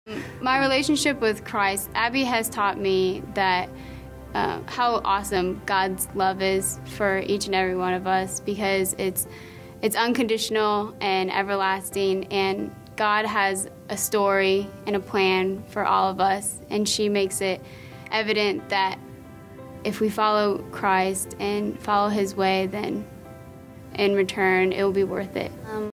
My relationship with Christ, Abby has taught me that how awesome God's love is for each and every one of us, because it's unconditional and everlasting, and God has a story and a plan for all of us, and she makes it evident that if we follow Christ and follow his way, then in return it will be worth it.